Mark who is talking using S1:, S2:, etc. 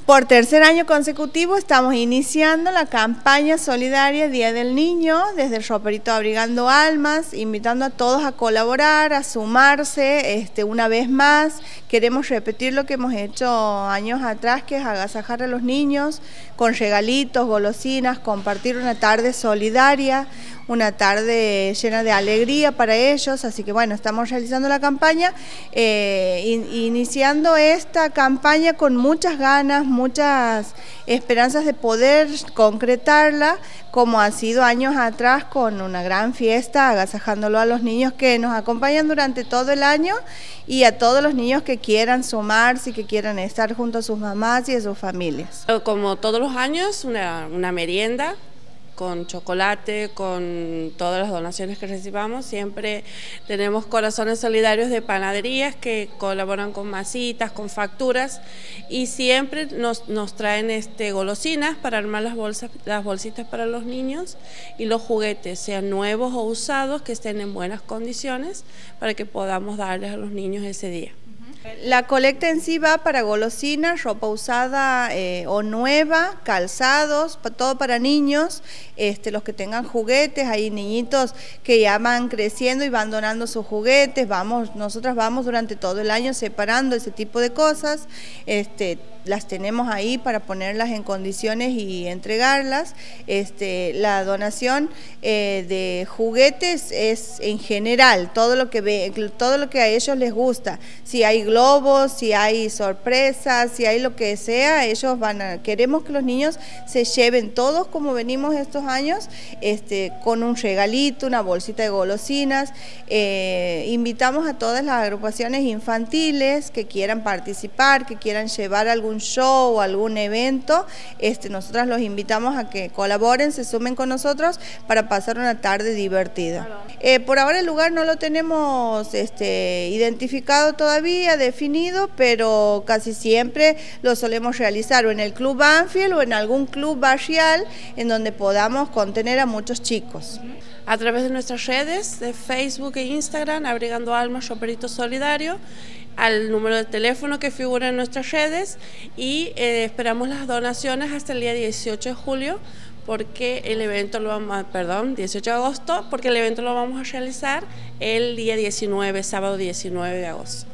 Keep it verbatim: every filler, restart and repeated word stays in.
S1: Por tercer año consecutivo estamos iniciando la campaña solidaria Día del Niño desde el Roperito Abrigando Almas, invitando a todos a colaborar, a sumarse este, una vez más. Queremos repetir lo que hemos hecho años atrás, que es agasajar a los niños con regalitos, golosinas, compartir una tarde solidaria, una tarde llena de alegría para ellos. Así que bueno, estamos realizando la campaña, eh, in, iniciando esta campaña con muchas ganas, muchas esperanzas de poder concretarla, como ha sido años atrás, con una gran fiesta, agasajándolo a los niños que nos acompañan durante todo el año y a todos los niños que quieran sumarse y que quieran estar junto a sus mamás y a sus familias.
S2: Como todos los años, una, una merienda con chocolate, con todas las donaciones que recibamos. Siempre tenemos corazones solidarios de panaderías que colaboran con masitas, con facturas, y siempre nos, nos traen este, golosinas para armar las bolsas, las bolsitas para los niños, y los juguetes, sean nuevos o usados, que estén en buenas condiciones para que podamos darles a los niños ese día.
S1: La colecta en sí va para golosinas, ropa usada eh, o nueva, calzados, pa, todo para niños, este, los que tengan juguetes. Hay niñitos que ya van creciendo y van donando sus juguetes. Vamos, nosotras vamos durante todo el año separando ese tipo de cosas, este, las tenemos ahí para ponerlas en condiciones y entregarlas. Este, la donación eh, de juguetes es en general, todo lo que ve, todo lo que a ellos les gusta. Si hay globos, si hay sorpresas, si hay lo que sea, ellos van a, queremos que los niños se lleven todos, como venimos estos años, este, con un regalito, una bolsita de golosinas. Eh, invitamos a todas las agrupaciones infantiles que quieran participar, que quieran llevar algún show o algún evento. Este, nosotras los invitamos a que colaboren, se sumen con nosotros para pasar una tarde divertida. Eh, por ahora el lugar no lo tenemos este, identificado todavía, definido, pero casi siempre lo solemos realizar o en el Club Banfield o en algún club barrial en donde podamos contener a muchos chicos.
S2: A través de nuestras redes de Facebook e Instagram, Abrigando Almas, Roperito Solidario, al número de teléfono que figura en nuestras redes, y eh, esperamos las donaciones hasta el día dieciocho de julio, porque el evento lo vamos a, perdón, dieciocho de agosto, porque el evento lo vamos a realizar el día diecinueve, sábado diecinueve de agosto.